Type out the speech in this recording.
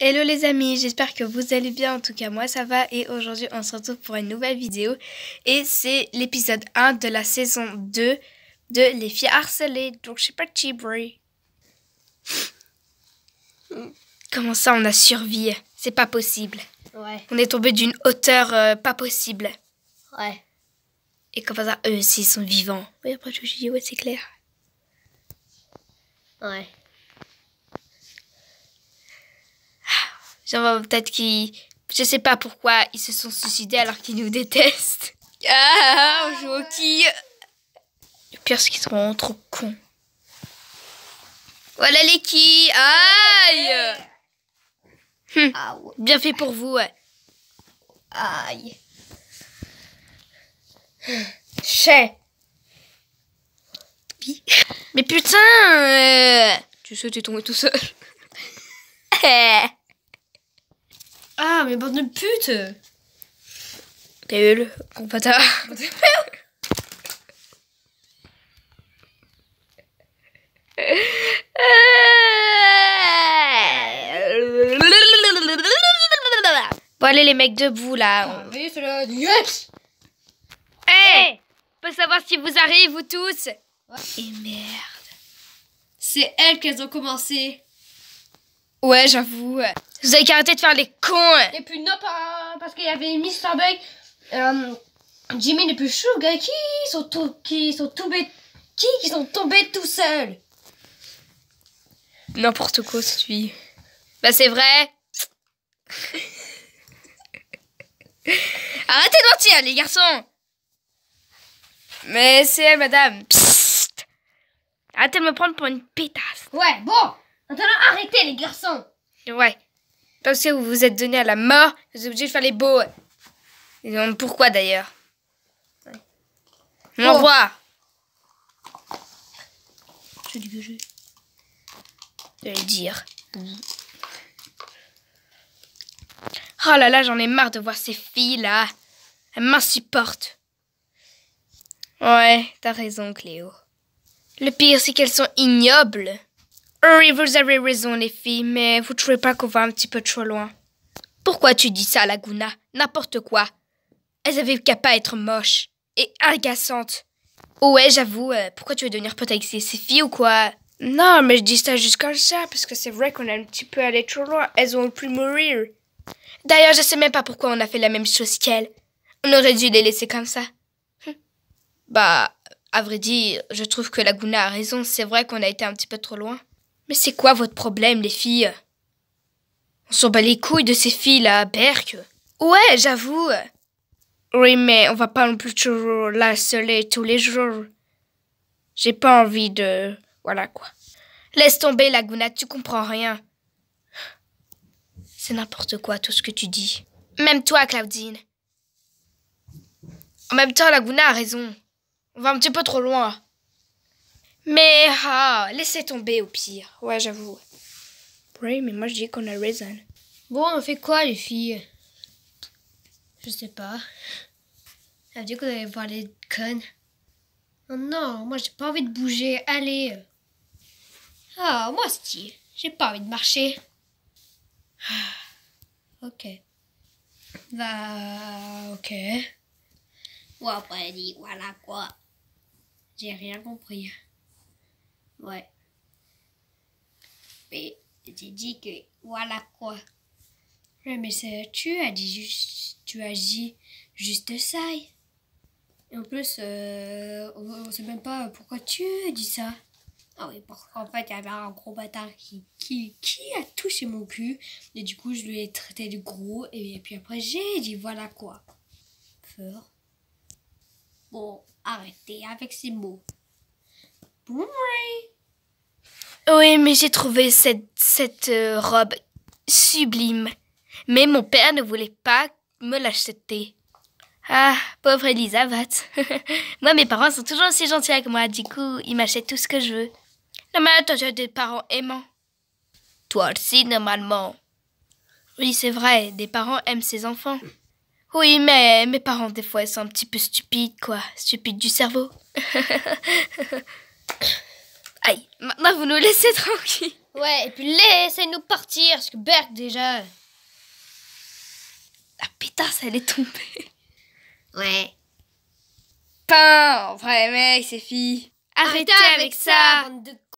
Hello les amis, j'espère que vous allez bien, en tout cas moi ça va et aujourd'hui on se retrouve pour une nouvelle vidéo et c'est l'épisode 1 de la saison 2 de Les filles harcelées, donc je suis partie bro. Comment ça on a survécu? C'est pas possible. Ouais. On est tombé d'une hauteur pas possible. Ouais. Et comment ça eux aussi sont vivants? Oui après je dis ouais c'est clair. Ouais. Genre peut-être qu'ils... Je sais pas pourquoi ils se sont suicidés alors qu'ils nous détestent. Ah, on joue au quilles. Le pire c'est qu'ils seront trop cons. Voilà les quilles. Aïe. Ah ouais. Bien fait pour vous, ouais. Aïe. Chais. Mais putain tu sais, t'es tombé tout seul. Ah, mais bande de pute. T'es le compata. Bon allez les mecs debout là. Oui, c'est le... Yes. Hey, on peut savoir ce qui vous arrive vous tous. Et merde. C'est elles qu'elles ont commencé. Ouais j'avoue. Vous avez qu'à arrêter de faire les cons. Et puis non, parce qu'il y avait Mr. Bug, Jimmy et puis Sugar qui sont tombés tout seuls. N'importe quoi cette fille. Bah c'est vrai. Arrêtez de mentir les garçons. Mais c'est elle madame. Psst. Arrêtez de me prendre pour une pétasse. Ouais, bon, maintenant arrêtez les garçons. Ouais. Parce que vous vous êtes donné à la mort, vous êtes obligés de faire les beaux. Et donc, pourquoi d'ailleurs? Au revoir. Je dis que je... J'allais dire. Oh là là, j'en ai marre de voir ces filles-là. Elles m'insupportent. Ouais, t'as raison, Cléo. Le pire, c'est qu'elles sont ignobles. Oui, vous avez raison, les filles, mais vous trouvez pas qu'on va un petit peu trop loin? Pourquoi tu dis ça, Laguna? N'importe quoi. Elles avaient qu'à pas être moches et agaçantes. Ouais, j'avoue, pourquoi tu veux devenir pote avec ces filles ou quoi? Non, mais je dis ça juste comme ça, parce que c'est vrai qu'on a un petit peu allé trop loin. Elles ont pu mourir. D'ailleurs, je sais même pas pourquoi on a fait la même chose qu'elles. On aurait dû les laisser comme ça. Bah, à vrai dire, je trouve que Laguna a raison. C'est vrai qu'on a été un petit peu trop loin. Mais c'est quoi votre problème, les filles? On s'en bat les couilles de ces filles-là, Berk. Ouais, j'avoue. Oui, mais on va pas non plus toujours la harceler tous les jours. J'ai pas envie de... Voilà, quoi. Laisse tomber, Laguna, tu comprends rien. C'est n'importe quoi, tout ce que tu dis. Même toi, Claudine. En même temps, Laguna a raison. On va un petit peu trop loin. Mais, laissez tomber au pire. Ouais, j'avoue. Oui, mais moi je dis qu'on a raison. Bon, on fait quoi les filles? Je sais pas. Ça veut dire qu'on allait voir les connes. Oh non, moi j'ai pas envie de bouger. Allez. Ah, moi aussi. J'ai pas envie de marcher. Ok. Bah, ok. Ou après elle dit, voilà quoi. J'ai rien compris. Ouais. Mais j'ai dit que voilà quoi. Ouais, mais tu as dit juste ça. Et en plus, on sait même pas pourquoi tu dis ça. Ah oui, parce qu'en fait, il y avait un gros bâtard qui a touché mon cul. Et du coup, je lui ai traité de gros. Et puis après, j'ai dit voilà quoi. Fort. Bon, arrêtez avec ces mots. Boomerang. Oui, mais j'ai trouvé cette robe sublime. Mais mon père ne voulait pas me l'acheter. Ah, pauvre Elisabeth. Moi, mes parents sont toujours aussi gentils avec moi. Du coup, ils m'achètent tout ce que je veux. Non, mais attends, j'ai des parents aimants. Toi aussi, normalement. Oui, c'est vrai, des parents aiment ses enfants. Oui, mais mes parents, des fois, ils sont un petit peu stupides, quoi. Stupides du cerveau. Aïe, maintenant vous nous laissez tranquille. Ouais, et puis laissez-nous partir, parce que Berk, déjà... La pétasse, elle est tombée. Ouais. Putain, vrai mec, c'est fille. Arrêtez avec ça. bande de